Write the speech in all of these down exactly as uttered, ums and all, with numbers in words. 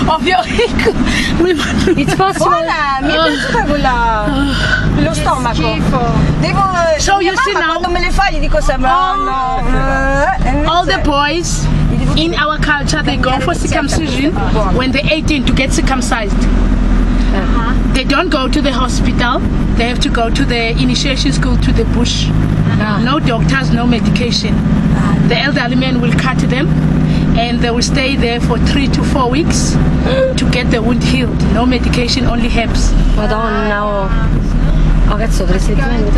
Ovvio. It's possible. Buona, mi è piaciuta quella. Lo stomaco. Devo. So you see now, quando me le fai gli dico sempre. No, no. All the boys in our culture, they go for circumcision when they're eighteen to get circumcised. Uh-huh. They don't go to the hospital. They have to go to the initiation school to the bush. Uh-huh. No doctors, no medication. Uh-huh. The elderly men will cut them and they will stay there for three to four weeks to get the wound healed. No medication, only herbs. Madonna, oh. Oh cazzo, tre settimane.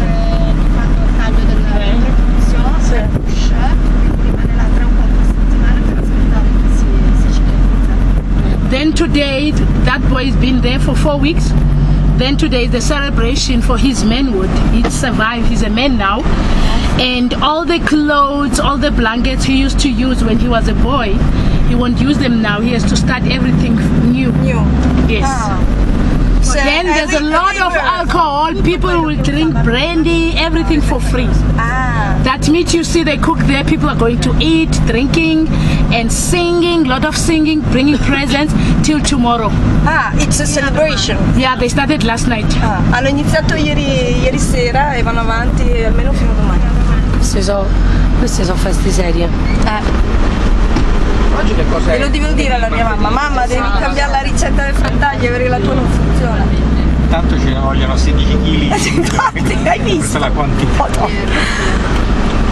Then today, that boy has been there for four weeks. Then today is the celebration for his manhood. He survived, he's a man now. And all the clothes, all the blankets he used to use when he was a boy, he won't use them now. He has to start everything new. New? Yes. Ah. So then there's a lot of alcohol. People will drink brandy, everything for free. Ah. That meat you see they cook there, people are going to eat, drinking and singing, lot of singing, bringing presents till tomorrow. Ah, it's a celebration. Yeah, they started last night. Ah, hanno iniziato ieri, ieri sera e vanno avanti almeno fino a domani. Queste sono queste sono feste serie. Eh. Oggi che cos'è? E lo devo dire alla mia mamma, mamma devi cambiare la ricetta del frattaglio perché la tua non funziona. Tanto ce ne vogliono sedici chili. Infatti, hai visto? Questa è la quantità.